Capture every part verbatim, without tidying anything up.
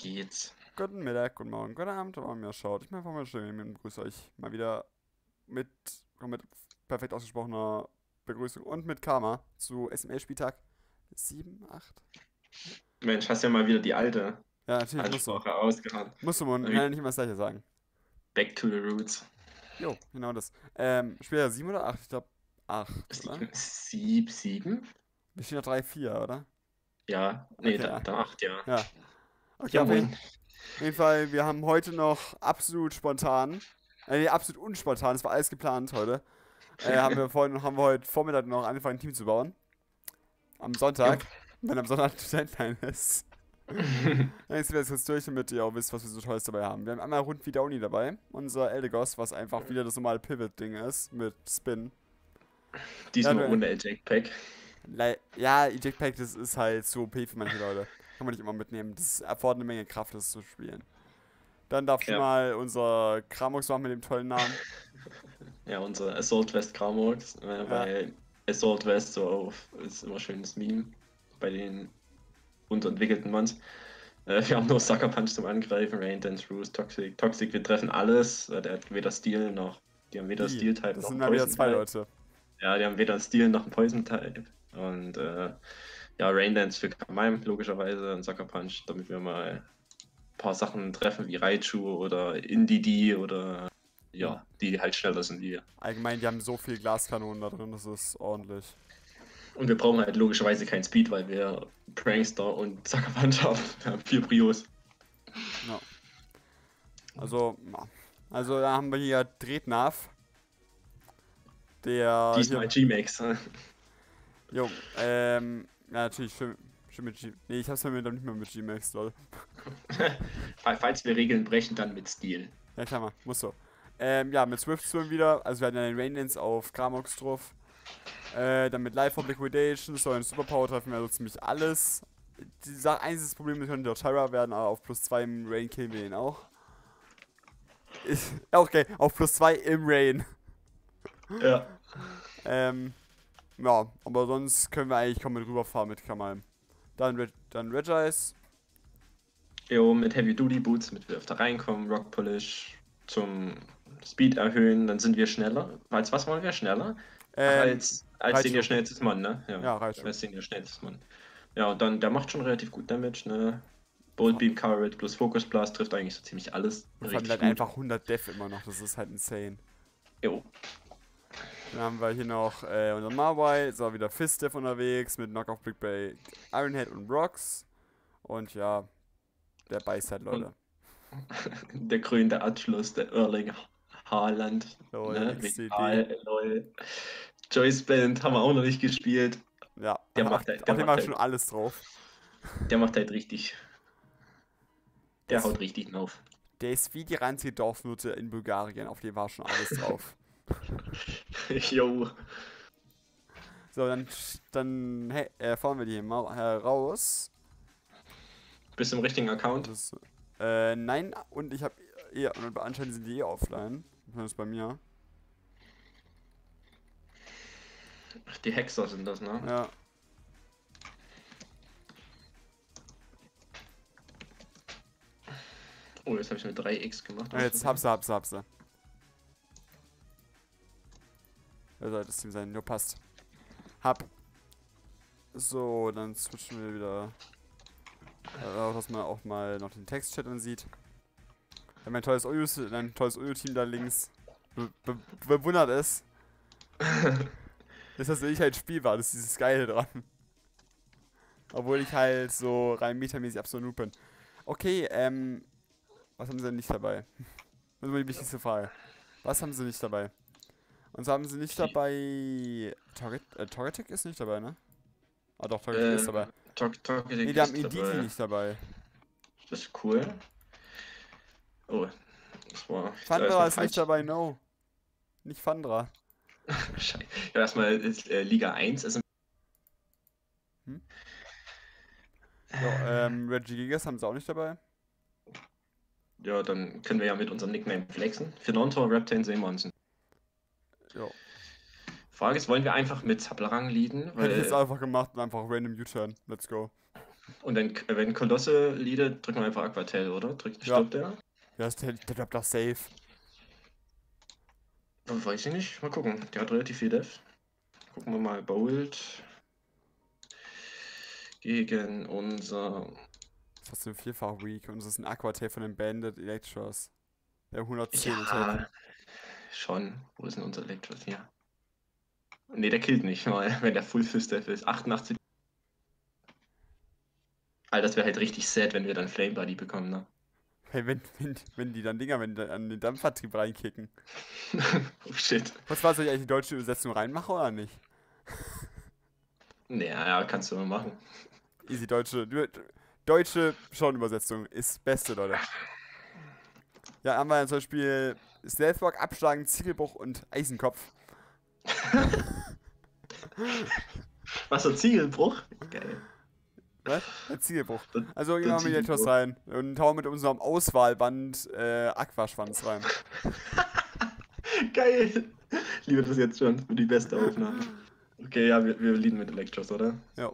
geht's? Guten Mittag, guten Morgen, guten Abend, wann ihr schaut. Ich bin einfach mal schön und begrüße euch mal wieder mit, mit perfekt ausgesprochener Begrüßung und mit Karma zu S M L-Spieltag sieben, acht. Mensch, hast ja mal wieder die alte Ja, natürlich musst du. Ansprache ausgehauen. Musst du und Mal wieder äh, nicht immer das gleiche sagen. Back to the roots. Jo, genau das. Ähm, Spieler sieben oder acht? Ich glaube acht, oder? Sieben, sieb, sieben? Wir stehen noch drei, vier, oder? Ja, nee, Okay, da, ja. dann acht, ja. Ja. Okay, Ja, auf jeden, moin. auf jeden Fall, wir haben heute noch absolut spontan, äh, nee, absolut unspontan, es war alles geplant heute. Äh, haben wir vorhin, haben wir heute Vormittag noch angefangen, ein Team zu bauen. Am Jupp. Sonntag. Wenn am Sonntag Deadline ist. Dann ist wir das jetzt durch, damit ihr auch wisst, was wir so Tolles dabei haben. Wir haben einmal Rund wie Downey dabei. Unser Eldegoss, was einfach wieder das normale Pivot-Ding ist. Mit Spin. Ja, Diesmal du, ohne Eject-Pack. le- ja, Eject Pack, das ist halt so O P für manche Leute. Kann man nicht immer mitnehmen. Das erfordert eine Menge Kraft, das zu spielen. Dann darf ich Ja, mal unser Kramox machen mit dem tollen Namen. ja, unser Assault West Gramorx, äh, Ja, weil Assault West so auf ist immer schönes Meme bei den unterentwickelten Mons. Äh, wir haben nur Sucker Punch zum Angreifen, Rain Dance, Roost, Toxic. Toxic, wir treffen alles. Äh, der hat weder Steel noch. Die haben weder die. Steel-Type Das noch sind einen dann wieder zwei Poison-Type. Leute. Ja, die haben weder einen Steel noch einen Poison-Type. Und äh, ja, Rain Dance für Kamaim logischerweise und Sucker Punch, damit wir mal ein paar Sachen treffen wie Raichu oder Indeedee oder Ja. ja, die halt schneller sind wie wir. Allgemein, die haben so viel Glaskanonen da drin, das ist ordentlich. Und wir brauchen halt logischerweise keinen Speed, weil wir Prankster und Sucker Punch haben. Wir haben vier Prios. Ja. Also, ja. Also da haben wir hier Dretnav. Der Diesmal hier. G-Max. Jo, ähm. Ja, natürlich schön, schön mit G. Nee, ich hab's mir dann nicht mehr mit G-Max, lol. Falls wir Regeln brechen, dann mit Stil. Ja, klar mal, muss so. Ähm, ja, mit Swift Swim wieder. Also wir hatten ja den Raindance auf Kramox drauf. Äh, dann mit Life of Liquidation, so ein Superpower treffen wir also ziemlich alles. Die Sache, einziges Problem, wir können der Terra werden, aber auf plus zwei im Rain killen wir ihn auch. Ist, okay, auf plus zwei im Rain. Ja. Ähm, ja, aber sonst können wir eigentlich komplett rüberfahren mit Kamal. Dann, Reg dann Regice. Jo, mit Heavy Duty Boots, damit wir öfter reinkommen, Rock Polish zum Speed erhöhen, dann sind wir schneller. Als was wollen wir schneller? Ach, Ähm, als, als den Raichu. ihr schnellstes Mann, ne? Ja, Ja, Raichu. als den ihr schnellstes Mann. Ja, und dann, der macht schon relativ gut Damage, ne? Bolt Beam, Coverage plus Focus Blast trifft eigentlich so ziemlich alles Und vor allem richtig halt gut. einfach hundert Def immer noch, das ist halt insane. Jo. Dann haben wir hier noch äh, unseren Mawai, ist auch wieder Fist Def unterwegs mit Knock off Brick Bay, Ironhead und Rocks. Und ja, der beißt halt, Leute. Der krönende Abschluss, der Erling Haaland. Lol, Ne? X C D. Real, lol. Joyce Band haben wir auch noch nicht gespielt. Ja, Der ach, macht halt, auf der dem macht war schon halt, alles drauf. der macht halt richtig. Der Der ist, haut richtig drauf. der ist wie die ranzige Dorfnutte in Bulgarien, auf dem war schon alles drauf. Jo. So, dann, dann hey, äh, fahren wir die hier mal heraus. Bist du im richtigen Account? Das, äh, nein, und ich habe eh, und anscheinend sind die eh offline. Zumindest bei mir. Ach, die Hexer sind das, ne? Ja. Oh, jetzt habe ich eine drei X gemacht. Ja, jetzt hab's, hab's, hab's. Wer soll das Team sein? Jo, passt. Hab. So, dann switchen wir wieder. Äh, dass man auch mal noch den Textchat ansieht. Wir haben ein tolles Oyu, ein tolles Oyu-Team da links. Be be bewundert es. Das ist nicht halt spielbar, das ist dieses Geile dran. Obwohl ich halt so rein metamäßig absolut noob bin. Okay, ähm. Was haben sie denn nicht dabei? Das ist immer die wichtigste Frage. Was haben sie nicht dabei? Und so haben sie nicht dabei. Torret äh, Torretic ist nicht dabei, ne? Ah doch, Torretic ähm, ist dabei. Talk, Talk, Ne, die haben Iditi nicht dabei. Das ist cool. Oh, das war. Fandra ist nicht dabei, no. Nicht Fandra. Scheiße. Ja, erstmal ist äh, Liga eins ist. Hm? So, ähm, Reggie Gigas haben sie auch nicht dabei. Ja, dann können wir ja mit unserem Nickname flexen. Finontor, Reptane, Seemonsen. Jo. Frage ist, wollen wir einfach mit Zablarang leaden? Hätte ich jetzt Weil einfach gemacht und einfach random U-Turn. Let's go. Und dann, äh, wenn Kolosse leadet, drücken wir einfach Aquatail, oder? Drückt, Ja. stirbt der? Ja, ist der, der bleibt doch safe. Oh, weiß ich nicht. Mal gucken. Der hat relativ viel Def. Gucken wir mal. Bold. Gegen unser. Das ist ein vierfach Weak und das ist ein Aquatail von dem Bandit Electros. Der hundertzehn Attack. Ja, schon. Wo ist denn unser Electros hier? Ne, der killt nicht mal, wenn der Full Fist Def ist. achtundachtzig. Alter, das wäre halt richtig sad, wenn wir dann Flame Body bekommen, ne? Hey, wenn, wenn, wenn die dann Dinger wenn die an den Dampfantrieb reinkicken. Oh shit. Was war, soll ich eigentlich die deutsche Übersetzung reinmachen oder nicht? Naja, ja, kannst du mal machen. Easy, deutsche, deutsche Schauenübersetzung ist beste, Leute. Ja, haben wir dann zum Beispiel Stealthwalk, Abschlagen, Ziegelbruch und Eisenkopf. Was, der Ziegelbruch? Geil. Was? Der Ziegelbruch. Der- Also der gehen wir mit etwas Ziegelbruch. rein und hauen mit unserem Auswahlband äh, Aquaschwanz rein. Geil. Ich liebe das jetzt schon. Für die beste Aufnahme. Okay, ja, wir, wir leaden mit Electros, oder? Ja.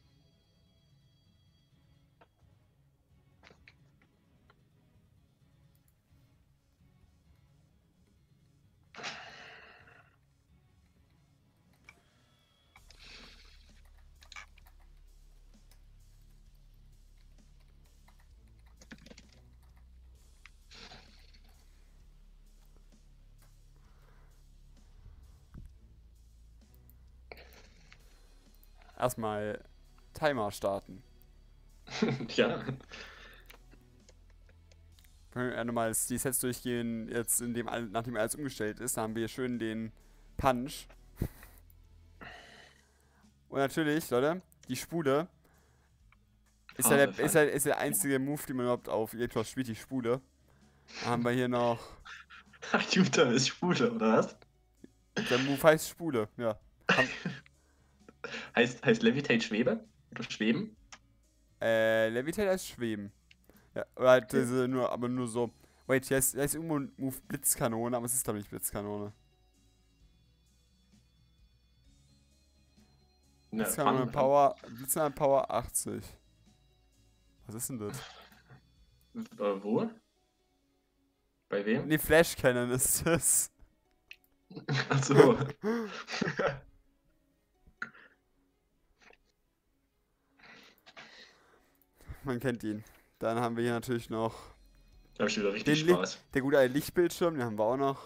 Erstmal Timer starten. Ja. Können wir nochmal die Sets durchgehen, jetzt in dem, all- nachdem alles umgestellt ist. Da haben wir schön den Punch. Und natürlich, Leute, die Spule. Ist, ja Haare der, ist, ja, ist der einzige Move, den man überhaupt auf Electros spielt, die Spule. Dann haben wir hier noch. Ach, Jutta ist Spule, oder was? Der Move heißt Spule, ja. Haben, Heißt, heißt Levitate Schwebe? Oder Schweben? äh, Levitate heißt Schweben. Ja, oder halt diese nur, aber nur so. Wait, hier ist, hier ist irgendwo ein Move Blitzkanone, aber es ist glaube ich nicht Blitzkanone. Ne, Blitzkanone Fun- Power. Blitzkanone Power achtzig. Was ist denn das? Äh, wo? Bei wem? Nee, Flash Cannon ist das. Achso. Man kennt ihn. Dann haben wir hier natürlich noch Da hab ich wieder richtig Den Li- Spaß. der gute alte Lichtbildschirm, den haben wir auch noch.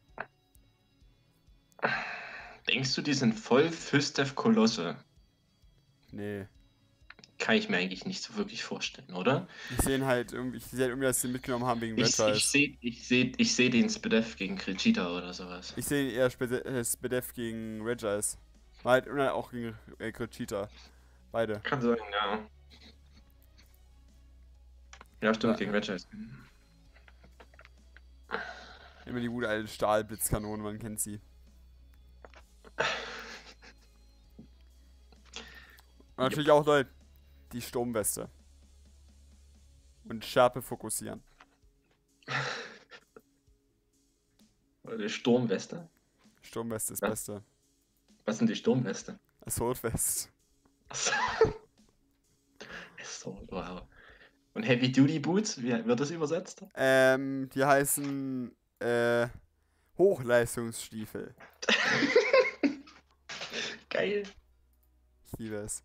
Denkst du, die sind voll Fistef Kolosse? Nee. Kann ich mir eigentlich nicht so wirklich vorstellen, oder? Ich sehe halt irgendwie, ich sehe halt irgendwie, dass sie den mitgenommen haben wegen Red Ich, ich Eyes. sehe ich seh, ich seh den Spadef gegen Krejcita oder sowas. Ich sehe eher Spe- äh, Spadef gegen Red Eyes. War halt oder auch gegen äh, Cheetah. Beide. Kann sein, ja. Ja, stimmt, Ja. gegen Regis. Immer die gute alte Stahlblitzkanone, man kennt sie. Und natürlich auch, Leute, die Sturmweste. Und Schärpe fokussieren. Die Sturmweste. Sturmweste ist Ja. Beste. Was sind die Sturmweste? Assault West. Achso. So, wow. Und Heavy Duty Boots, wie wird das übersetzt? Ähm, die heißen, äh, Hochleistungsstiefel. Geil. Ich liebe es.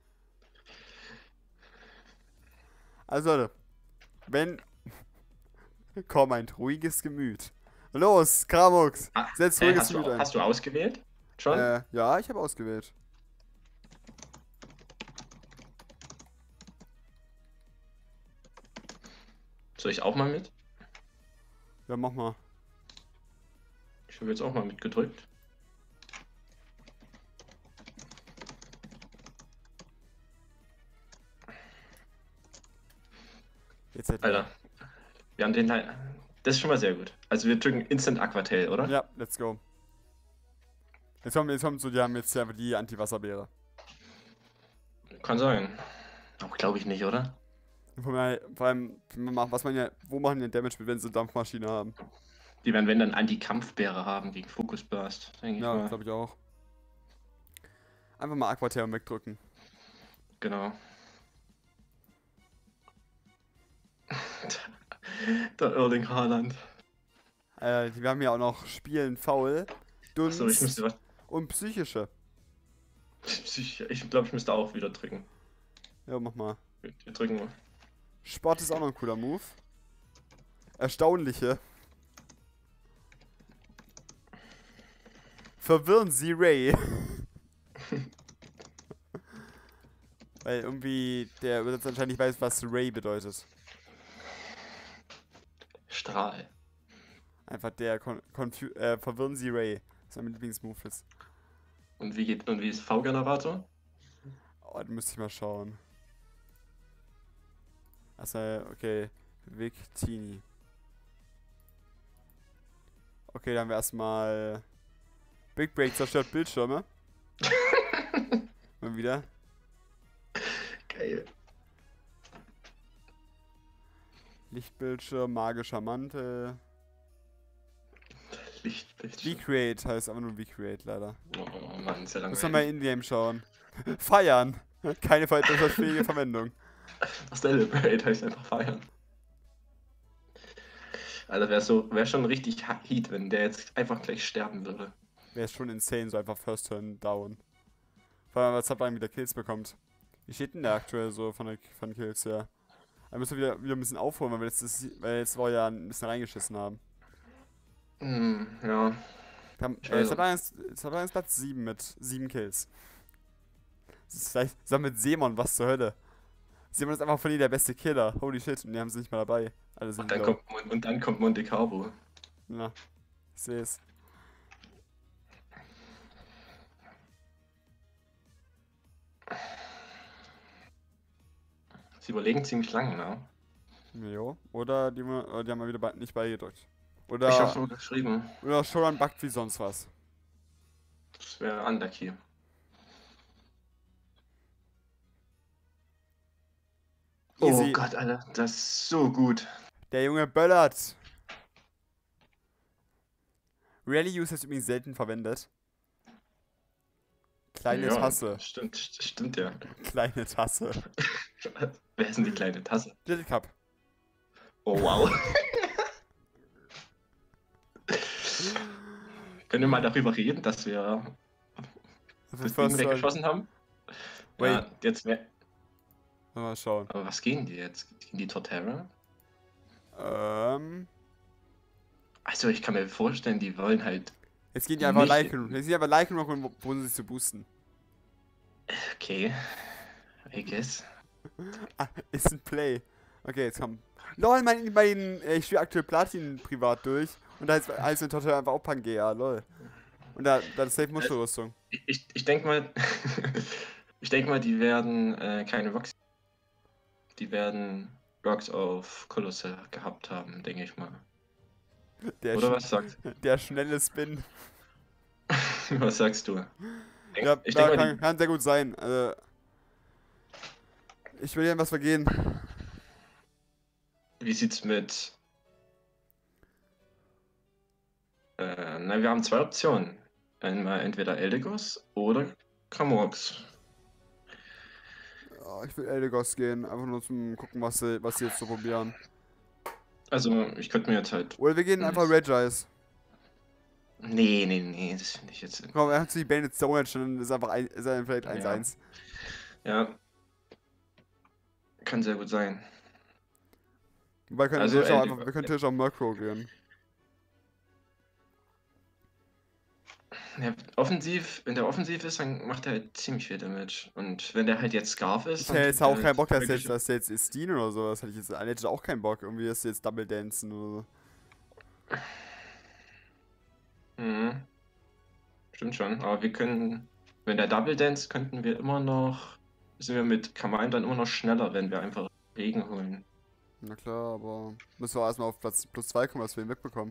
Also, Leute, wenn. Komm, ein ruhiges Gemüt. Los, Kramux, Ah, setz äh, ruhiges hast, du, Gemüt ein. hast du ausgewählt? Schon? Äh, ja, ich habe ausgewählt. Soll ich auch mal mit? Ja, mach mal. Ich habe jetzt auch mal mitgedrückt. Jetzt halt Alter. Wir haben den Teil. Das ist schon mal sehr gut. Also wir drücken Instant Aquatail, oder? Ja, let's go. Jetzt kommt, jetzt kommt so, die haben jetzt hier einfach die Anti-Wasserbeere. Kann sein. Aber glaube ich nicht, oder? Vor allem, vor allem, was man ja, wo machen die denn Damage mit, wenn sie eine Dampfmaschine haben? Die werden, wenn dann Anti-Kampfbeere haben gegen Focus Burst, denke ich Ja, mal. glaube ich auch. Einfach mal Aquaterm wegdrücken. Genau. Der Erling Haaland. Äh, wir haben ja auch noch Spielen faul, Dunst Achso, ich müsste was. und psychische. Ich glaube, ich müsste auch wieder drücken. Ja, mach mal. Wir drücken mal. Sport ist auch noch ein cooler Move. Erstaunliche. Verwirren Sie Ray. Weil irgendwie der Übersetzer anscheinend nicht weiß, was Ray bedeutet. Strahl. Einfach der Con Confu äh, Verwirren Sie Ray. Das ist mein Lieblingsmove ist. Und wie geht und wie ist V-Generator? Oh, da müsste ich mal schauen. Achso, okay. Victini. Okay, dann haben wir erstmal Big Break zerstört Bildschirme. Mal wieder. Geil. Lichtbildschirm, magischer Mantel. Lichtbildschirm. V-Create heißt aber nur V-Create leider. Oh Mann, ist ja Muss man langweilig. mal in-game schauen. Feiern. Keine verbesserungsfähige Verwendung. Celebrate heißt einfach feiern. Alter, wäre so, wär schon richtig Heat, wenn der jetzt einfach gleich sterben würde. Wäre schon insane, so einfach First Turn down. Vor allem, als Subline wieder Kills bekommt. Wie steht denn der aktuell so von den von Kills her? Da müssen wir wieder, wieder ein bisschen aufholen, weil wir letztes, weil letztes Woche ja ein bisschen reingeschissen haben. Hm, ja. Wir haben Ich äh, weiß Subline ist, Subline ist Platz sieben mit sieben Kills. Das ist vielleicht zusammen mit Simon, was zur Hölle. Simon ist einfach von ihnen der beste Killer. Holy shit, und die haben sie nicht mal dabei. Alle sind Und dann, low. kommt, Mon- und dann kommt Monte Carlo. Ja, ich sehe es. Sie überlegen ziemlich lange, ne? Jo. Oder die, oder die haben mal wieder bei, nicht beigedrückt. Ich Oder, hab's nur geschrieben. oder Shoran backt wie sonst was. Das wäre unlucky. Oh Easy. Gott, Alter, das ist so gut. Der Junge böllert. Rally Use ist übrigens selten verwendet. Kleine Ja, Tasse. Stimmt, st- stimmt ja. Kleine Tasse. Wer ist denn die kleine Tasse? Little Cup. Oh wow. Können wir mal darüber reden, dass wir Das das ist Ding first turn. weggeschossen haben? Wait. Ja, jetzt wär, Mal schauen. aber was gehen die jetzt? Gehen die Torterra? Ähm. Also ich kann mir vorstellen, die wollen halt. Jetzt gehen die einfach Nicht- Lycan. Jetzt gehen die einfach Lycan und wo- wo sie sich zu boosten. Okay. I guess. Ah, ist ein Play. Okay, jetzt komm. Lol, mein, mein, äh, ich spiele aktuell Platin privat durch. Und da heißt, heißt ein Total einfach auch Pangea, lol. Und da, da ist safe Muschelrüstung. Ich, ich, ich denke mal. ich denke mal, die werden äh, keine Vox. Die werden Rocks auf Kolosse gehabt haben, denke ich mal. Der, Oder sch was sagst der schnelle Spin. Was sagst du? Denk, Ja, ich ja denke mal, kann, kann sehr gut sein. Also, ich will dir was vergehen. die, wie sieht's mit. Äh, na, wir haben zwei Optionen. Einmal entweder Eldegoss oder Kramorx. Ja, ich will Eldegoss gehen, einfach nur zum gucken, was sie, was sie jetzt so probieren. Also, ich könnte mir jetzt halt. Oder wir gehen Hm. einfach Regice. Nee, nee, nee, das finde ich jetzt. Komm, er hat sich die Bandits so jetzt schon, ist einfach ein, ist er vielleicht Ja. eins eins. Ja. Kann sehr gut sein. Wir können Also, natürlich auch, Eldegoss, einfach, wir können ja. natürlich auch Murkrow gehen. Ja, offensiv, wenn der offensiv ist, dann macht er halt ziemlich viel Damage. Und wenn der halt jetzt Scarf ist, Ich dann hätte jetzt tut auch er keinen Bock, dass wirklich- jetzt, dass jetzt Estin oder so, das hätte ich jetzt, hätte ich auch keinen Bock, irgendwie, dass sie jetzt Double Dancen oder so. Mhm. Stimmt schon, aber wir können, wenn der Double Dance, könnten wir immer noch, sind wir mit Kamine dann immer noch schneller, wenn wir einfach Regen holen. Na klar, aber müssen wir erstmal auf Platz plus zwei kommen, dass wir ihn wegbekommen.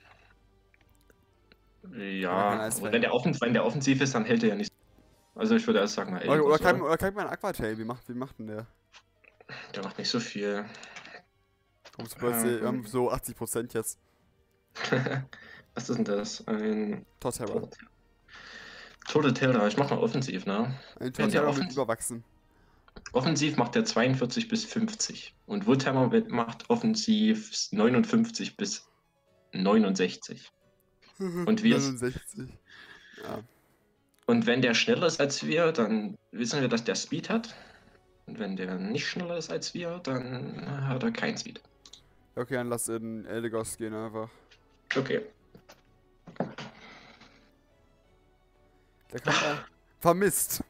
Oder Ja, kein Eisfall. aber wenn der, offen, wenn der offensiv ist, dann hält er ja nicht. Also ich würde erst sagen, mal Oder, oder, Eldegoss, kann, oder? oder kann man einen Aquatail, wie macht, wie macht denn der? Der macht nicht so viel. Kommst du plötzlich Ähm. ähm, so achtzig Prozent jetzt. Was ist denn das? Ein Torterra. Total Terror. Ich mach mal offensiv, ne? Ein Wenn der Torterra wird offensiv- überwachsen. Offensiv macht er zweiundvierzig bis fünfzig. Und Woodhammer wird- macht offensiv neunundfünfzig bis neunundsechzig. Und wir, neunundsechzig. Ja. und wenn der schneller ist als wir, dann wissen wir, dass der Speed hat. Und wenn der nicht schneller ist als wir, dann hat er keinen Speed. Okay, dann lass in Eldegoss gehen einfach. Okay. Der kommt da. Vermisst.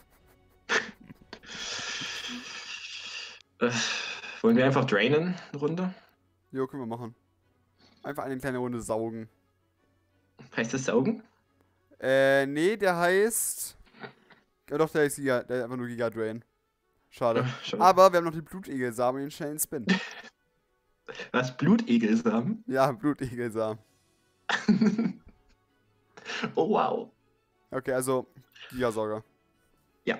Äh, wollen wir einfach drainen, eine Runde? Jo, können wir machen. Einfach eine kleine Runde saugen. Heißt das Saugen? Äh, nee, der heißt. Ja doch, der heißt Giga, der ist einfach nur Giga Drain. Schade. Äh, schade. Aber wir haben noch die Blutegelsamen und den schnellen Spin. Was? Blutegelsamen? Ja, Blutegelsamen. Oh wow. Okay, also Gigasauger. Ja.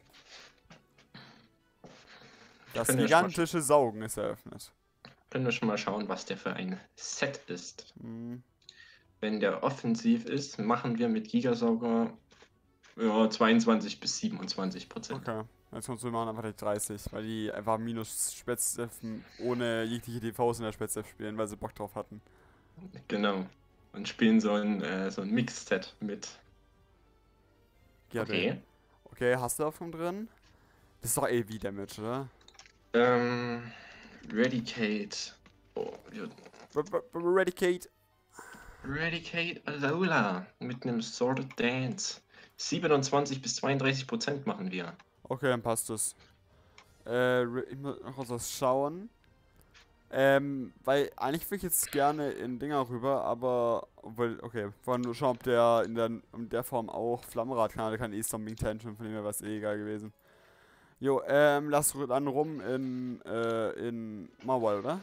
Das Können wir schon mal gigantische Saugen ist eröffnet. Können wir schon mal schauen, was der für ein Set ist. Hm. Wenn der offensiv ist, machen wir mit Gigasauger ja, zweiundzwanzig bis siebenundzwanzig Prozent. Okay. Jetzt kannst du machen einfach die dreißig, weil die einfach minus Spätsteffen ohne jegliche T Vs in der Spätstef spielen, weil sie Bock drauf hatten. Genau. Und spielen so ein, äh, so ein Mix-Set mit. Giga Drain. Okay. Okay, hast du davon drin? Das ist doch A V-Damage, oder? Ähm, Redicate. Oh, wir- Eradicate. Redicate Alola mit einem Sorted Dance. siebenundzwanzig bis zweiunddreißig Prozent machen wir. Okay, dann passt es. Äh, ich muss noch kurz was schauen. Ähm, weil eigentlich würde ich jetzt gerne in Dinger rüber, aber, obwohl, okay, wollen nur schauen, ob der in der, in der Form auch Flammenrad kann, der kann eh Stomping Tantrum, von dem wäre was eh egal gewesen. Jo, ähm, lass ru- dann rum in, äh, in Mawile, oder?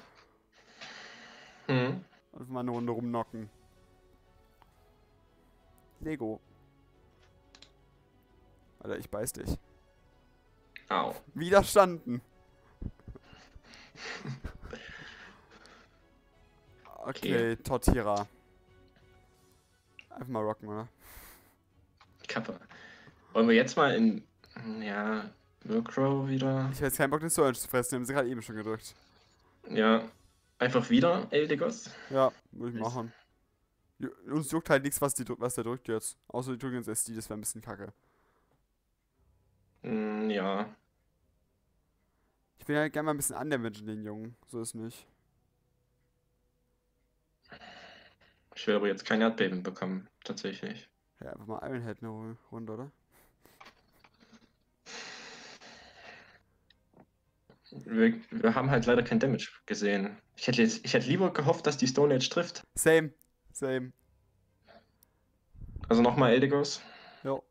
Hm. Einfach mal eine Runde rumnocken. Lego. Alter, ich beiß dich. Au. Widerstanden. Okay, Tortira. Einfach mal rocken, oder? Kappa. Wollen wir jetzt mal in. Ja. Murkrow wieder. Ich habe jetzt keinen Bock, den Storage zu fressen, den haben sie gerade eben schon gedrückt. Ja. Einfach wieder Eldegoss. Ja, würde ich machen. Ju- Uns juckt halt nichts, was, die, drück- was der drückt jetzt. Außer die drücken jetzt S D, das wäre ein bisschen kacke. Hm, ja. Ich will halt gerne mal ein bisschen undamagen, den Jungen. So ist nicht. Ich will aber jetzt kein Erdbeben bekommen, tatsächlich. Ja, einfach mal Ironhead eine Ru- Runde, oder? Wir, wir haben halt leider kein Damage gesehen. Ich hätte, jetzt, ich hätte lieber gehofft, dass die Stone Age trifft. Same. Same. Also nochmal Eldegoss. Jo.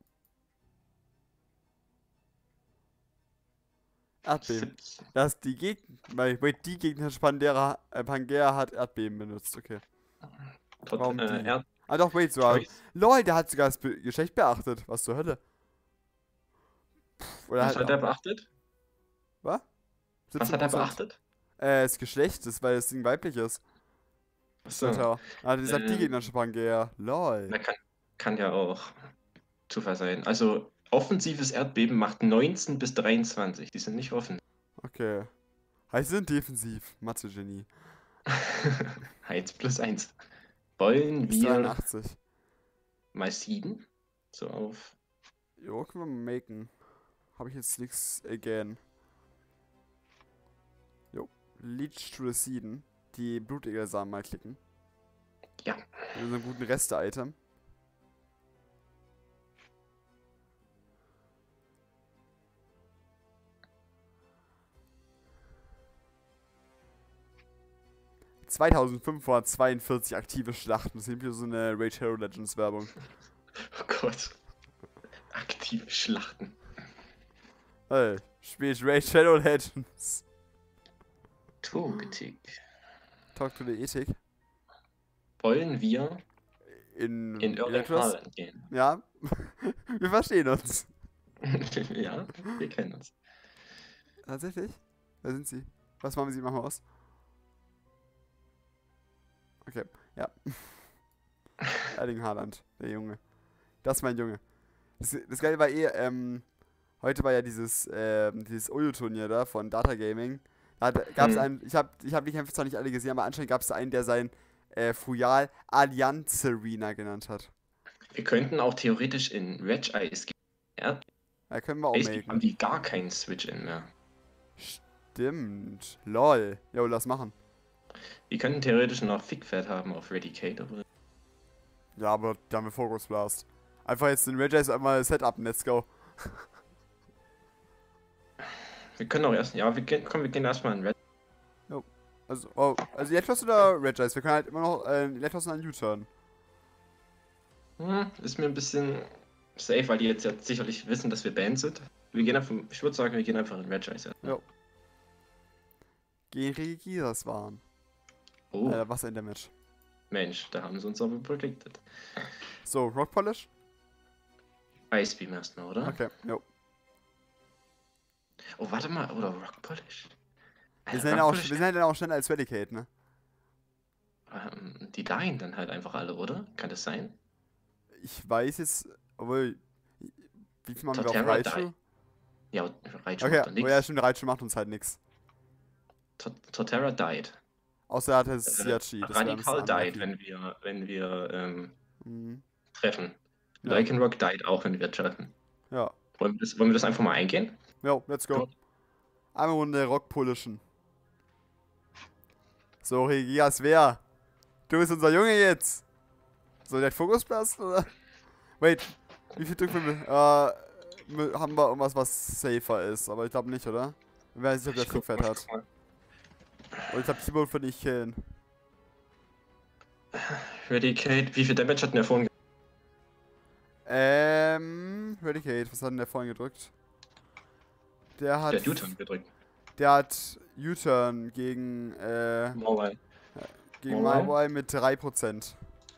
Erdbeben. siebzehn. Das die Gegner. Weil wait, die gegnerische Pangea, äh, Pangea hat Erdbeben benutzt, okay. Tot, Warum äh, die? Erd Ah doch, wait, so. Choice. LOL, der hat sogar das Be Geschlecht beachtet. Was zur Hölle? Pff, oder Was halt hat er beachtet? Was? Was hat er siebzehn Prozent. beachtet? Äh, das Geschlecht ist, weil das Ding weiblich ist. Achso. Alter. Ah, das hat die Ähm. gegnerische Pangea. LOL. Na, kann, kann ja auch Zufall sein. Also offensives Erdbeben macht neunzehn bis dreiundzwanzig. Die sind nicht offen. Okay. Heißt, sie sind defensiv. Mathe-Genie. eins plus eins. Wollen Ist wir dreiundachtzig. mal sieben? So auf. Jo, können wir mal maken. Habe ich jetzt nichts again. Jo. Leech to the Seeden. Die Blutegelsamen mal klicken. Ja. Mit unserem guten Reste-Item. zweitausendfünfhundertzweiundvierzig aktive Schlachten. Das ist irgendwie so eine Raid Hero Legends Werbung. Oh Gott. Aktive Schlachten. Hey, spielt Raid Shadow Legends. Togetic. Talk to the Ethik. Wollen wir In, in Erling Electros? Haaland gehen? Ja. Wir verstehen uns. Ja, wir kennen uns. Tatsächlich? Wer sind sie? Was machen sie? Machen wir aus. Okay, ja. Erling Haaland, der Junge. Das ist mein Junge. Das, das Geile war eh, ähm, heute war ja dieses, ähm, dieses Oyo-Turnier da von Data Gaming. Da gab es Hm. einen, ich habe ich hab die Kämpfe zwar nicht alle gesehen, aber anscheinend gab es da einen, der sein äh, Fuyal Allianz Arena genannt hat. Wir könnten auch theoretisch in Reg Ice gehen. Ja, Da können wir auch Ice haben melken. die gar keinen Switch-In mehr. Stimmt. Lol. Jo, lass machen. Wir könnten theoretisch noch Fickfett haben auf Redicate, aber Ja, aber da haben wir Focus Blast. Einfach jetzt den Regice einmal Setup, let's go. wir können auch erst, ja, wir gehen, komm, wir gehen erstmal in Red. Also, oh, also Electros oder Regice? Wir können halt immer noch äh, Electros und einen U-Turn. Hm, ist mir ein bisschen safe, weil die jetzt ja sicherlich wissen, dass wir Band sind. Wir gehen einfach, ich würde sagen, wir gehen einfach in Red Ice. Jo. Gegen Regiras waren. Oh, Alter, was ein Damage. Mensch, da haben sie uns aber predicted. So, Rock Polish? Ice Beam erstmal, oder? Okay, jo. Oh, warte mal, oder Rock Polish? Wir Alter, sind, ja Rock auch, Polish, wir sind ja auch schneller als Redicate, ne? ähm, die dying dann halt einfach alle, oder? Kann das sein? Ich weiß jetzt, obwohl, wie viel machen wir auf Torterra Raichu? die. Ja, Raichu Okay, macht doch oh ja, nichts. stimmt, Raichu macht uns halt nix. Torterra died. Außer er hat das Äh, Siachi, das wäre ein bisschen Radikal died, unlucky. wenn wir, wenn wir ähm, Mhm. treffen. Ja. Lycanroc died auch, wenn wir treffen. Ja. Wollen wir das, wollen wir das einfach mal eingehen? Jo, let's go. Gut. Einmal Runde Rock Polischen. So, Regias, wer? Du bist unser Junge jetzt. Soll der Fokus blasten, oder? Wait, wie viel drücken wir? Äh, mü- haben wir irgendwas, was safer ist, aber ich glaube nicht, oder? Ich weiß nicht, ob der Ich guck Flickfett mal, hat. guck mal. Und ich glaube, Keyboard würde ich killen. Radicate, wie viel Damage hat denn der vorhin? ge- Ähm, Redicate, was hat denn der vorhin gedrückt? Der hat. Der hat U-Turn gedrückt. Der hat U-Turn gegen, äh, Mobile. gegen Mobile? Mobile mit drei Prozent.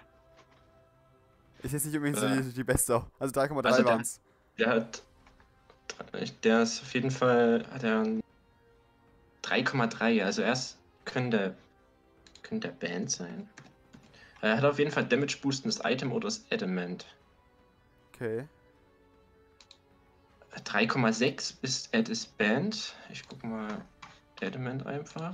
Ist jetzt nicht übrigens Äh. die, die beste. Also drei Komma drei Also der- waren's. Der hat. Der ist auf jeden Fall. Hat er drei Komma drei. Also erst könnte. Könnte der Band sein. Er hat auf jeden Fall Damage boostendes Item oder das Adamant. Okay. drei Komma sechs ist Add is Band. Ich guck mal Adamant einfach.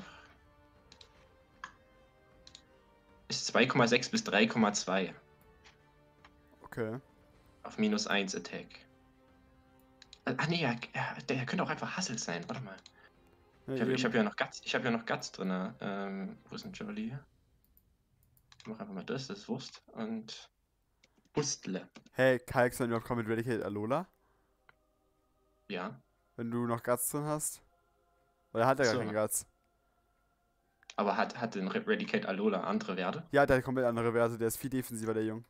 Ist zwei Komma sechs bis drei Komma zwei Okay. auf minus eins Attack. Ah nee, er, er, der könnte auch einfach Hustle sein. Warte mal. Ja, Ich habe eben. hab ja noch Guts, ich hab ja noch Guts drin. Ähm, wo ist denn Jolly? Ich mach einfach mal das, das ist Wurst. Und Hustle. Hey, Kalk soll noch kommen mit Redicate Alola? Ja. Wenn du noch Guts drin hast? Oder hat er gar So. keinen Guts? Aber hat, hat den Redicate Alola andere Werte? Ja, der hat komplett andere Werte. Der ist viel defensiver, der Junge.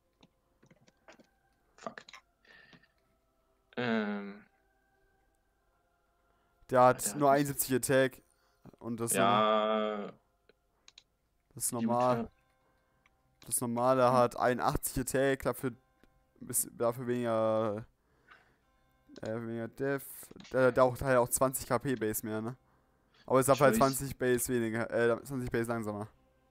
Fuck. Ähm, Der hat Der hat nur nicht- einundsiebzig Attack. Und das, ja. das ist normal. Das normale hat einundachtzig Attack, dafür, bis- dafür weniger, äh, weniger Def. Der, der auch, hat ja auch zwanzig K P Base mehr, ne? Aber es hat halt Choice. zwanzig Base weniger, äh, zwanzig Base langsamer.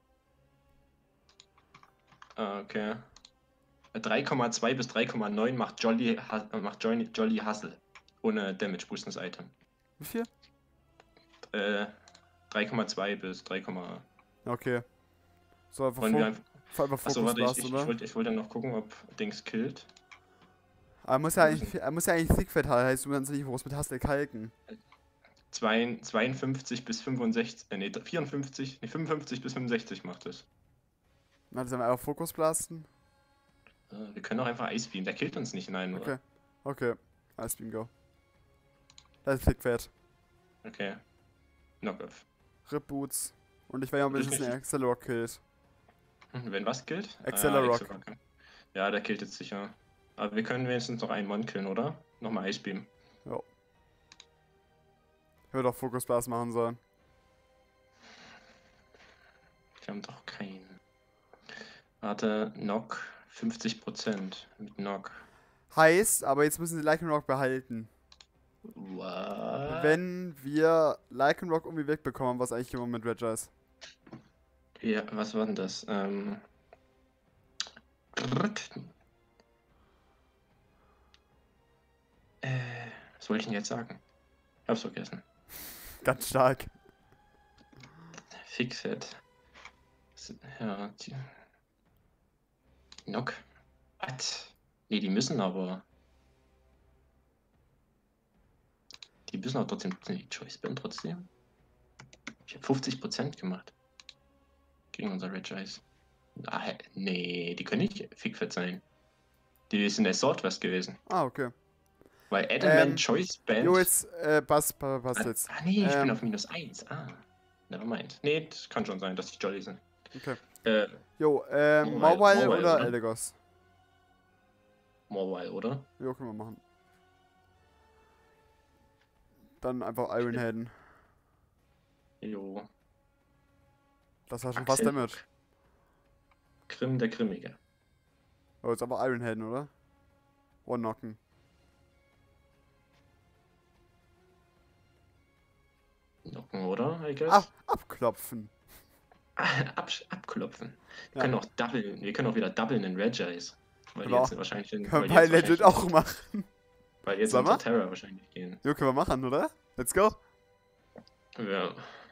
Ah, okay. drei Komma zwei bis drei Komma neun macht Jolly, Hu- äh, macht Jolly, Jolly Hustle. Ohne Damage boostendes Item. Wie viel? Äh, drei Komma zwei bis drei, Okay. So, einfach, wollen wir Fo einfach. einfach Achso, Fokus warte, ich, Blast, ich, ich oder? wollte ich wollte noch gucken, ob Dings killt. Aber er muss ja eigentlich, er muss ja eigentlich Thickfett haben, heißt du kannst nicht groß mit Hustle kalken. Zwei- zweiundfünfzig bis fünfundsechzig, äh, nee, vierundfünfzig, nee, fünfundfünfzig bis fünfundsechzig macht es. Dann hat er einfach Fokus blasten. Äh, wir können auch einfach Ice Beam, der killt uns nicht, nein, oder? Okay. Okay. Ice Beam Go. Das ist Thickfett. Okay. Knock-off. Rip Boots. Und ich weiß ja, ob Das es ist eine nicht- Accelerock killt. Hm, Wenn was killt? Accelerock. Ah, Accelerock. Ja, der killt jetzt sicher. Aber wir können wenigstens noch einen Mann killen, oder? Nochmal Ice Beam. Ich würde auch Fokus Blast machen sollen. Wir haben doch keinen. Warte, Knock fünfzig Prozent mit Knock. Heißt, aber jetzt müssen sie Lycanroc behalten. What? Wenn wir Lycanroc irgendwie wegbekommen, was eigentlich immer mit Regice. Ja, was war denn das? Ähm. Äh. Was wollte ich denn jetzt sagen? Ich hab's vergessen. Ganz stark. Fixed. Ja, die. Knock. Was? Nee, die müssen aber. Die müssen aber trotzdem die Choice Band trotzdem. Ich habe fünfzig Prozent gemacht. Gegen unser Red Eyes. Ah, nee, die können nicht Fixed sein. Die sind der Swordwest gewesen. Ah, okay. Weil Adamant Ähm, Choice Band. Jo, jetzt, äh, passt, passt, passt Ah, jetzt. ah, nee, ich bin Ähm, auf minus eins. Ah, nevermind. Nee, das kann schon sein, dass die Jolly sind. Okay. Äh, Jo, ähm, Mobile- Mobile, Mobile, oder oder? Eldegoss? Mobile, oder? Jo, können wir machen. Dann einfach Iron Headen. Jo. Das war schon fast Axel Damage. Grimm der Grimmige. Oh, jetzt aber Iron Headen, oder? Oder Knocken. Knocken, oder? I guess. Ah, abklopfen. Ab, abklopfen. Wir Ja. können auch doublen. Wir können auch wieder doublen in Red Eyes. Weil die Genau. jetzt wahrscheinlich in, Können weil wir die bei jetzt Legend wahrscheinlich- auch machen. Weil jetzt Sag unter mal. Terror wahrscheinlich gehen. Jo, können wir machen, oder? Let's go. Ja.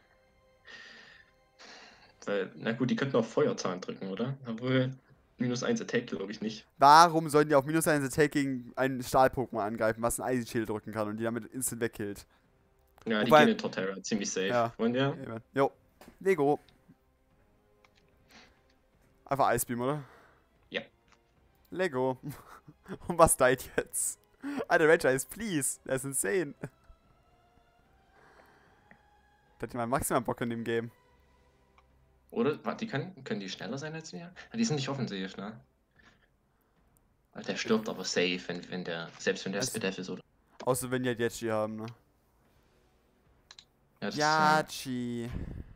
Weil, na gut, die könnten auch Feuerzahn drücken, oder? Obwohl, minus eins Attack glaube ich nicht. Warum sollten die auf minus eins Attack gegen einen Stahl-Pokémon angreifen, was ein Eisenschild drücken kann und die damit instant wegkillt? Ja, die Wobei- gehen in Torterra, ziemlich safe. Ja. Wollen wir? Eben. Jo. Lego. Einfach Eisbeam, oder? Ja. Lego. Und was died jetzt? Alter, Red Eyes, please. Das ist insane. Da hat jemand maximal Bock in dem Game. Oder, warte, die können, können die schneller sein als wir? Ja, die sind nicht offensiv, ne? Weil der stirbt aber safe, wenn, wenn der, selbst wenn der Also- Spidef ist, oder? Außer wenn die halt Yachi haben, ne? Ja, das Yachi.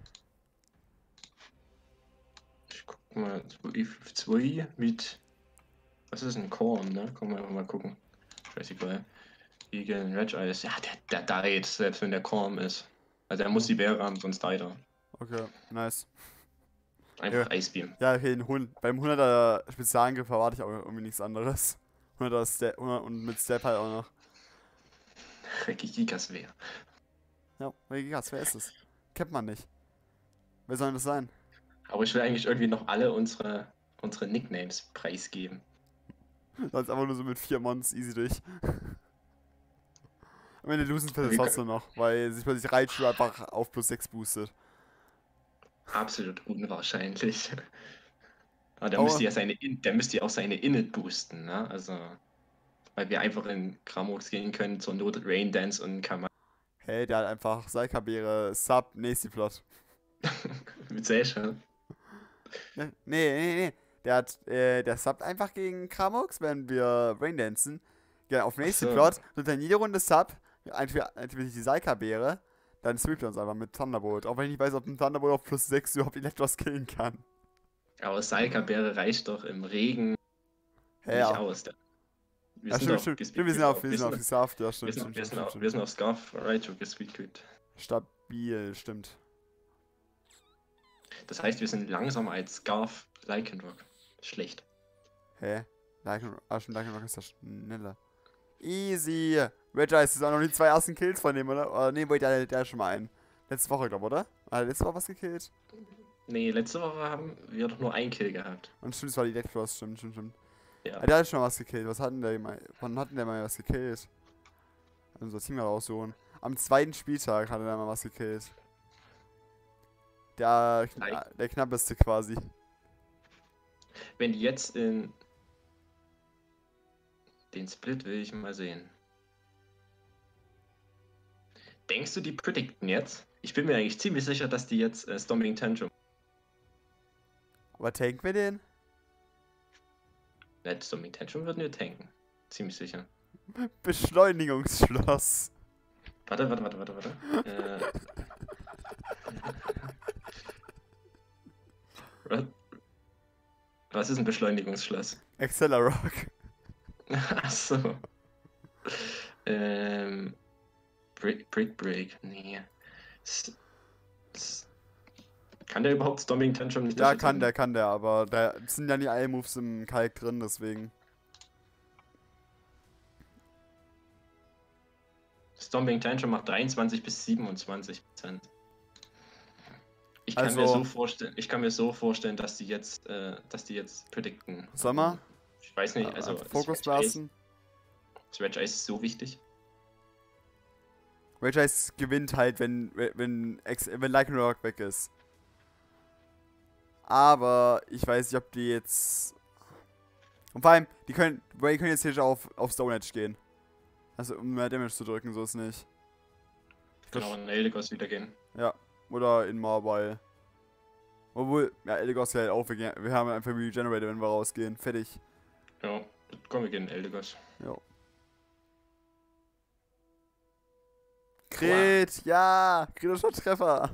Ich guck mal, zwei mit. Was ist ein Korn, ne? Können wir einfach mal gucken. Scheißegal. Gegen Red Eyes. Ja, der, der died, selbst wenn der Korn ist. Also er muss die Beere haben, sonst died er. Okay, nice. Einfach Ja. Eisbeam. Ja, okay, ein Hund. Beim hunderter Spezialangriff erwarte ich auch irgendwie nichts anderes. hunderter Step und mit Step halt auch noch. Gigas wäre. Ja, Regigas, wer ist es? Kennt man nicht. Wer soll denn das sein? Aber ich will eigentlich irgendwie noch alle unsere, unsere Nicknames preisgeben. Sonst einfach nur so mit vier Mons easy durch. Am Ende losen wir das Wir trotzdem noch, weil sich plötzlich Raichu einfach auf plus sechs boostet. Absolut unwahrscheinlich. Aber der Aber- müsste ja seine, In- der müsste ja auch seine Init boosten, ne? Also, weil wir einfach in Gramox gehen können, zur Not Rain Dance und Kamal Hey, der hat einfach Seikabere, Sub, Nasty-Plot. mit Sasha. Ne? Nee, nee, nee. Der hat, äh, der subbt einfach gegen Kramux, wenn wir Raindancen. Ja, auf nächste so. Plot und dann jede Runde Sub, entweder entweder die Seika-Beere, dann sweept er uns einfach mit Thunderbolt. Auch wenn ich nicht weiß, ob ein Thunderbolt auf plus sechs überhaupt etwas killen kann. Aber Salka-Bäre reicht doch im Regen Hä, nicht ja. aus. Da- Wir Ja, sind stimmt, doch stimmt. gespeed- Stimmt, wir sind auf, wir wir sind auf sind- Gesafft, ja, wir stimmt, sind, stimmt, wir stimmt, sind, auf, stimmt, wir sind auf Scarf Raichu gespeedquickt. Stabil, stimmt. Das heißt, wir sind langsamer als Scarf Lycanroc. Schlecht. Hä? Lycan, ah, stimmt, Lycanroc ist ja schneller. Easy! Red Eyes ist auch noch die zwei ersten Kills von dem, oder? Oder nee, wait, der, der hat schon mal einen. Letzte Woche, glaube ich, oder? Hat er letzte Woche was gekillt? Nee, letzte Woche haben wir doch nur einen Kill gehabt. Und stimmt, es war die Deathclaws, stimmt, stimmt, stimmt. Ja. Ah, der hat schon mal was gekillt. Was hatten der mal? Wann hatten der mal was gekillt? Also das Team mal raussuchen. Am zweiten Spieltag hat er da mal was gekillt. Der, Nein. der knappeste quasi. Wenn die jetzt in den Split will ich mal sehen. Denkst du, die predikten jetzt? Ich bin mir eigentlich ziemlich sicher, dass die jetzt äh, Stomping Tantrum. Aber tanken wir den? Nicht Stomping Tantrum würden wir tanken. Ziemlich sicher. Beschleunigungsschloss. Warte, warte, warte, warte, warte. äh, was, was ist ein Beschleunigungsschloss? Accelerock. Achso. Ähm. Brick, Brick Break. Nee. S S kann der überhaupt Stomping Tantrum nicht? Ja, dafür kann sein? der, kann der, aber da sind ja nicht alle Moves im Kalk drin, deswegen. Stomping Tantrum macht dreiundzwanzig bis siebenundzwanzig Prozent. Ich kann Also- mir so vorstellen, ich kann mir so vorstellen, dass die jetzt, äh, dass die jetzt predikten. Sommer? Ich weiß nicht, Äh, also einfach Fokus Stretch Ice, blasten. Stretch Ice ist so wichtig. Rage Ice gewinnt halt, wenn, wenn, Ex- wenn Lycanroc weg ist. Aber ich weiß nicht, ob die jetzt. Und vor allem, die können, weil die können jetzt hier auf, auf Stone Edge gehen. Also um mehr Damage zu drücken, so ist nicht. Genau, in Eldegoss wieder gehen. Ja. Oder in Marbile. Obwohl, ja, Eldegoss ja halt auch. Wir, gehen- wir haben einfach Regenerator, wenn wir rausgehen. Fertig. Ja, komm, wir gehen in Eldegoss. Ja. Crit, ja! Kritischer Treffer.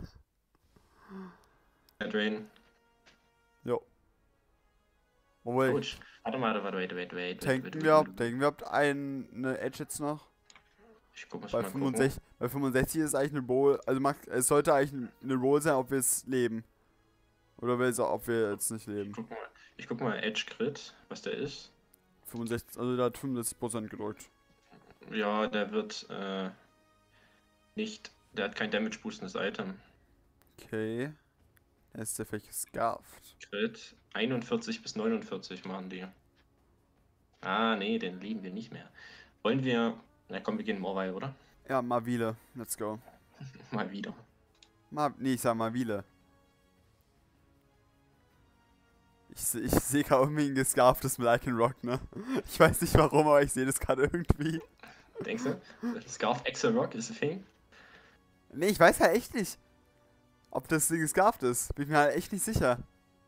Der Drain. Jo. Obwohl, Coach. Warte mal, warte, wait, wait, wait. tanken wir ab, tanken wir ab eine Edge jetzt noch. Ich guck, muss Bei mal fünfundsechzig, bei fünfundsechzig ist eigentlich eine Bowl, also macht, es sollte eigentlich eine Roll sein, ob wir es leben. Oder will es auch, ob wir jetzt nicht leben. gucken. Ich guck mal, ich guck mal Edge Crit, was der ist. fünfundsechzig, also der hat fünfundsechzig Prozent gedrückt. Ja, der wird äh, nicht, der hat kein Damage boostendes Item. Okay. Dann ist der vielleicht gescarft. Crit einundvierzig bis neunundvierzig machen die. Ah, nee, den lieben wir nicht mehr. Wollen wir, na komm, wir gehen Morwei, oder? Ja, Mavile. Let's go. Mal wieder. Ma nee, ich sag Mavile. Ich, se- ich sehe gerade irgendwie ein gescarftes mit Lycanroc, ne? Ich weiß nicht warum, aber ich sehe das gerade irgendwie. Denkst du? Scarf Axel-Rock ist ein Thing? Nee, ich weiß halt echt nicht, ob das Ding gescarft ist. Bin ich mir halt echt nicht sicher.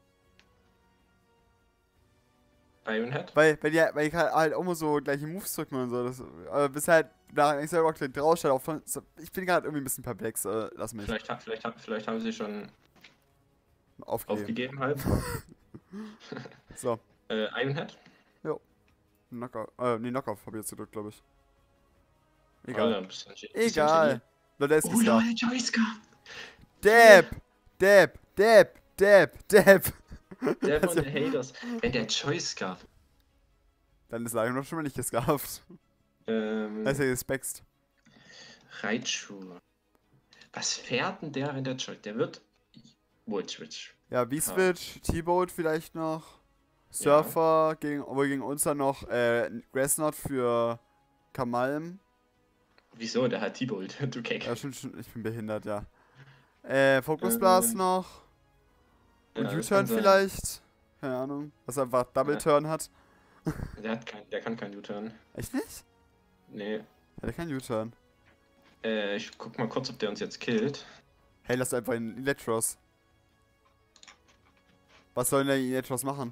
Ironhead? Weil, weil die, weil die halt halt auch immer so gleiche Moves drücken und so. Das, aber bis halt nach Axel Rock draufsteht, auch von, so, ich bin gerade irgendwie ein bisschen perplex. Äh, lass mich Vielleicht, ha- vielleicht, ha- vielleicht haben sie schon aufgeben. aufgegeben halt. So, Äh, Ironhead? Knockoff. Äh, nee, Knockoff habe ich jetzt gedrückt, glaube ich. Oh, Egal. ja, ein bisschen, ein bisschen Egal. Leute, der ist Oh, gescarft. lol, Joyska! Dab! Dab! Dab! Dab! Dab! Der von Also- den Haters. Wenn der Joyska. Dann ist Lycanroc schon mal nicht gescarft. Ähm, Da ist er gespext. Raichu. Was fährt denn der, wenn der Joy... Der wird... Wood Switch. Ja, V-Switch, T-Boat vielleicht noch. Surfer, gegen, obwohl gegen uns dann noch äh, Grassnot für Kamalm. Wieso? Der hat T-Bolt. Du Keck. Ja, stimmt, stimmt, ich bin behindert, ja. Äh, Focus Ähm, Blast noch. Und Ja, das U-Turn kann sein. vielleicht. Keine Ahnung. Was er einfach Double Ja. Turn hat. Der, hat kein, der kann keinen U-Turn. Echt nicht? Nee. Ja, der kann U-Turn. Äh, ich guck mal kurz, ob der uns jetzt killt. Hey, lass einfach einen Electros. Was soll denn der Electros machen?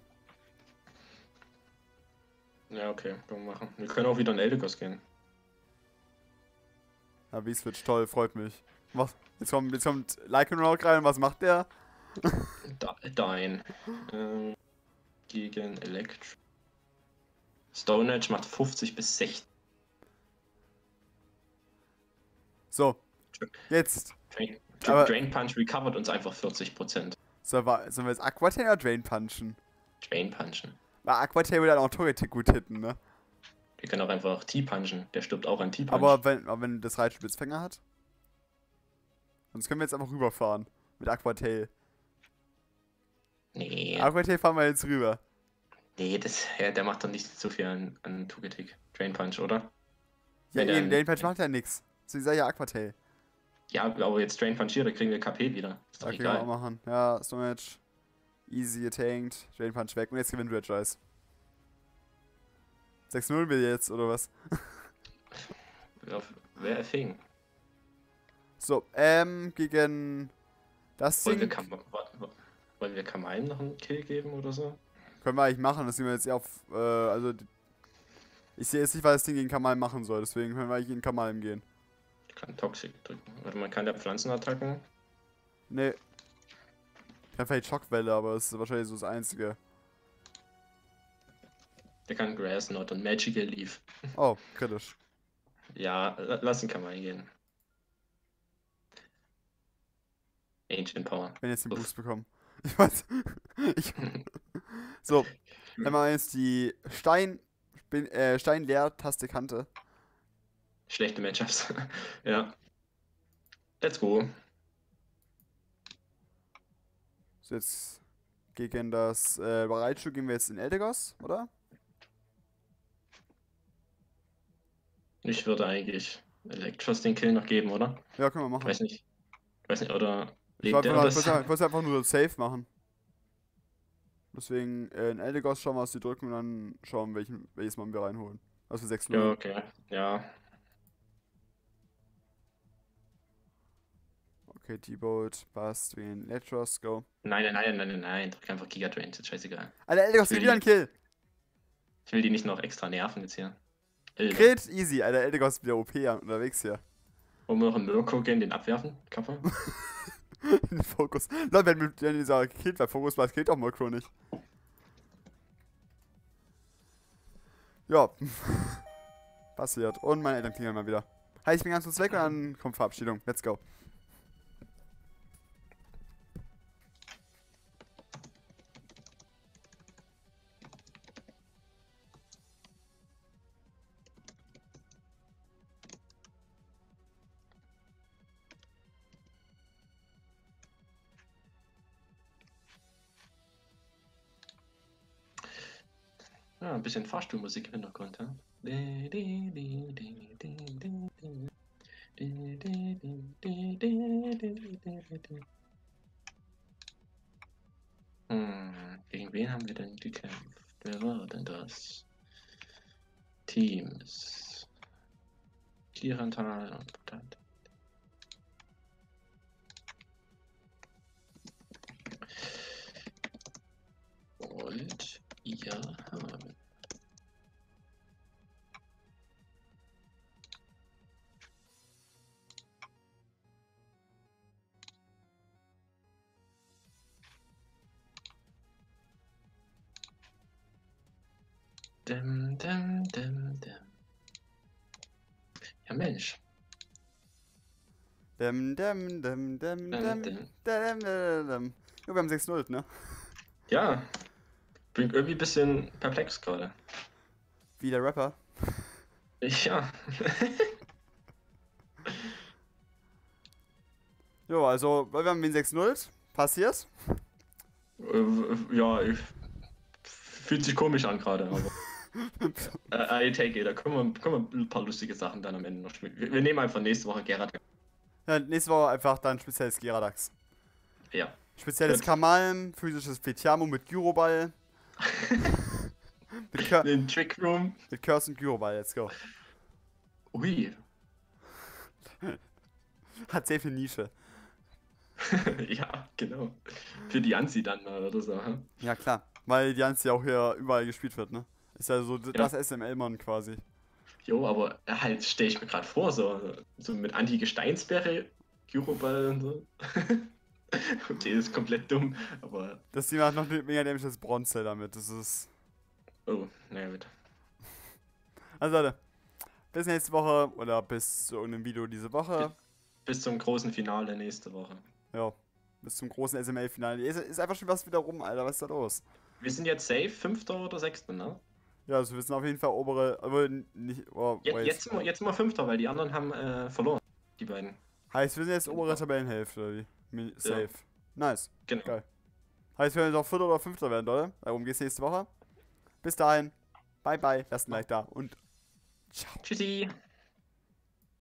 Ja, okay, können wir machen. Wir können auch wieder in Eldegoss gehen. Ja, V-Switch, toll, freut mich. Was? Jetzt kommt, jetzt kommt Lycanroc rein, was macht der? Da, Dein. Ähm, gegen Elect. Stone Edge macht fünfzig bis sechzig. So. Jetzt. Drain, Aber- Drain Punch recovert uns einfach vierzig Prozent. So, wa- sollen wir jetzt Aquatail oder Drain punchen? Drain Punchen. Weil Aquatail will dann auch Torretic gut hitten, ne? Wir können auch einfach T-Punchen. Der stirbt auch an T-Punch. Aber wenn, aber wenn das Reitspiel Blitzfänger hat? Sonst können wir jetzt einfach rüberfahren. Mit Aquatail. Nee, Aquatail fahren wir jetzt rüber. nee, das, ja, der macht doch nicht so viel an, an Togetic. Drain Punch, oder? Ja, Wenn eben, der- Drain Punch macht ja nix. Deswegen sag ich ja Aquatail. Ja, aber jetzt Drain Punch hier, da kriegen wir K P wieder. Ist doch Okay, können wir auch egal. machen. Ja, Storage. Easy getankt. Drain Punch weg. Und jetzt gewinnt Red Eyes. sechs null will jetzt, oder was? Ja, wer fing? So, ähm, gegen das Wollen wir, Ding Kam wollen wir Kamal noch einen Kill geben oder so? können wir eigentlich machen. Das sehen wir jetzt eher auf, äh, also, die- ich sehe jetzt nicht, was das Ding gegen Kamal machen soll. Deswegen können wir eigentlich gegen Kamal gehen. Ich kann Toxic drücken. Warte, man kann der Pflanzenattacken. Nee. Ich kann vielleicht Schockwelle, aber das ist wahrscheinlich so das Einzige. Der kann Grass Knot und Magical Leaf. Oh, kritisch. Ja, la- lass ihn Kamal gehen. Ancient Power. Wenn jetzt den Uff. Boost bekommen. Ich weiß. Ich, so, dann machen wir jetzt die Stein, bin, äh, Stein-Leer-Taste Kante. schlechte Matchups. Ja. Let's go. So, jetzt gegen das äh, Raichu gehen wir jetzt in Eldegoss, oder? Ich würde eigentlich Electros den Kill noch geben, oder? Ja, können wir Ich machen. weiß nicht. Ich weiß nicht, oder Ich lebt wollte er das? einfach, wollte einfach nur safe machen. Deswegen äh, in Eldegoss schauen wir, was die drücken und dann schauen, welchen, welches Mal wir reinholen. Also sechs null. Ja, okay. Ja. Okay, D-Bolt, passt, wie in Electros, go. Nein, nein, nein, nein, nein, nein. Drück einfach Giga Drain, ist scheißegal. Alter, Eldegoss, will geht wieder ein die- Kill. Ich will die nicht noch extra nerven jetzt hier. Alter. Crit, easy, Alter, Eldegoss ist wieder O P unterwegs hier. Wollen wir noch einen Mirko gehen, den abwerfen? Kappa? In den Fokus. Leute, wenn, wenn dieser Kill bei Fokus war, killt auch Mirko nicht. Ja. Passiert. Und meine Eltern klingeln mal wieder. Hi, ich bin ganz kurz weg und dann kommt Verabschiedung. Let's go. Ja, ein bisschen Fahrstuhlmusik im Hintergrund, ja? Hm, gegen wen haben wir denn gekämpft? Wer war denn das? Teams. Kirantal und Potant. Wollt ihr haben? Dim, dim, dim, dim. Ja, Mensch. Dem, dem, dem, dem, Dim, dem, dim. dem, dem, dem. Jo, wir haben sechs null, ne? Ja. Bin irgendwie ein bisschen perplex gerade. Wie der Rapper. Ja. Jo, also, weil wir haben den sechs null. Passiert. Äh, ja, ich, fühlt sich komisch an gerade, aber. äh, I take it. Da können wir, können wir ein paar lustige Sachen dann am Ende noch spielen. Wir, wir nehmen einfach nächste Woche Gerhard. Ja, nächste Woche einfach dann spezielles Geradax. Ja. Spezielles Gut. Kamalm, physisches Petiamo mit Gyroball. mit, Cur Den Trick Room. mit Curse und Gyroball, let's go. Ui. Hat sehr viel Nische. Ja, genau. Für die Anzi dann mal oder so. Hm? Ja, klar. Weil die Anzi auch hier überall gespielt wird, ne? Ist ja so das S M L-Mon quasi. Jo, aber halt stelle ich mir gerade vor, so, so mit Anti-Gesteinsberry, Gyroball und so. Okay, das ist komplett dumm, aber. Das Team hat noch mega dämliches Bronze damit. Das ist. Oh, naja, gut. Also Leute, bis nächste Woche oder bis zu irgendeinem Video diese Woche. Bis zum großen Finale nächste Woche. Ja, bis zum großen S M L-Finale. Ist, ist einfach schon was wieder rum, Alter. Was ist da los? Wir sind jetzt safe, Fünfter oder Sechster, ne? Ja, also wir sind auf jeden Fall obere. Aber nicht. Oh, Jetzt, wait. jetzt, sind wir, jetzt sind wir Fünfter, weil die anderen haben äh, verloren. Die beiden. Heißt, wir sind jetzt obere Tabellenhälfte, oder wie? Mi- Safe. Ja. Nice. Genau. Geil. Heißt, wir werden jetzt auch Vierter oder Fünfter werden, Leute. Darum geht's nächste Woche. Bis dahin. Bye, bye. Lasst ein Like da und ciao. Tschüssi.